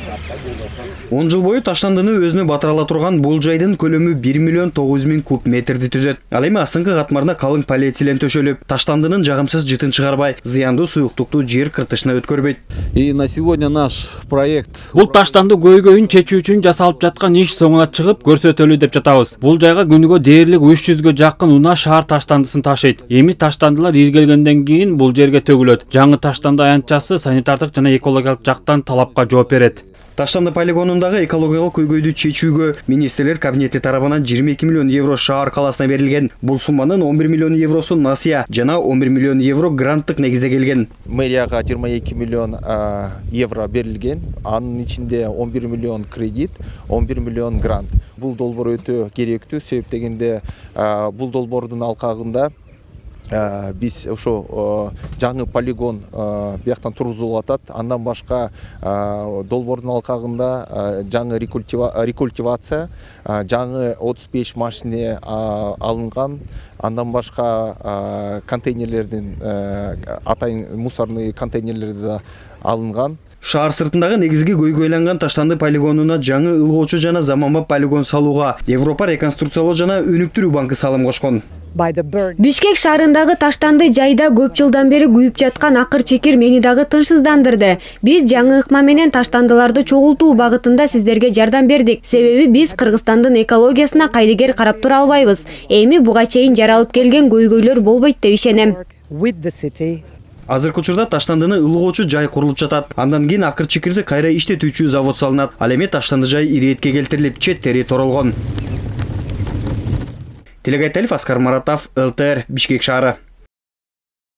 10 жыл бою Таштандыны өзүнө батырала турган бул жайдын көлөмү 1 миллион 900 000 куб метрди түзөт. Ал эми астыңкы катмарына калың полиэтилен төшөлүп, Таштандынын жагымсыз жытын чыгарбай, зыяндуу суюктукту жер кыртышына өткөрбөйт. И на сегодня наш проект. Бул Таштанды көйгөйүн чечүү үчүн жасалып жаткан иш соңуна чыгып көрсөтөлүү деп жатабыз. Бул жайга күнүгө дээрлик 300гө жакын унаа шаар таштандысын ташыйт. Эми таштандылар иргелгенден кийин бул жерге төгүлөт. Жаңы Таштанды аянтчасы санитардык жана экологиялык жактан талапка жооп берет. Таштанды полигонундагы экологиялык көйгөйдү чечүүгө министрлер кабинети тарабынан 22 миллион евро шаар каласына берилген. Бул сумманын 11 миллион евросу насыя жана 11 миллион евро гранттык негизде келген. Мэрияга 22 миллион евро берилген. Анын ичинде 11 миллион кредит, 11 миллион грант. Бул долбоор өтө керектүү, себеп дегенде бул долбоордун алкагында биз ошо жаңы полигон бияктан тургузулуп атат. Андан башка долбоордун алкагында жаңы рекультивация, жаңы 35 машине алынган. Андан башка контейнерлердин атайын мусорный контейнерлерди да алынган. Шаар сыртындагы негизги көйгөйлөнгөн Таштанды полигонуна жаңы ылгоочу жана заманбап полигон салууга Европа реконструкциялоо жана өнүктүрүү банкы салым кошкон. Бишкек шаарындагы Таштанды жайда көп жылдан бери күйүп жаткан акыр чекир мени дагы тынчсыздандырды. Биз жаңы ыкма менен таштандыларды чогултуу багытында сиздерге жардам бердик. Себеби биз Кыргызстандын экологиясына кайдыгер карап тура албайбыз. Эми буга чейин жаралып келген көйгөйлөр болбойт деп ишенем. Азыркы учурда Таштандыны ылгоочу жай курулуп жатат. Андан кийин акыр чекирди кайра иштетүүчү завод салынат. Ал эми Таштанды жай иретке келтирилип, четтери торолгон. Телегайталиев, Аскар Маратов, ЛТР, Бишкек шаары.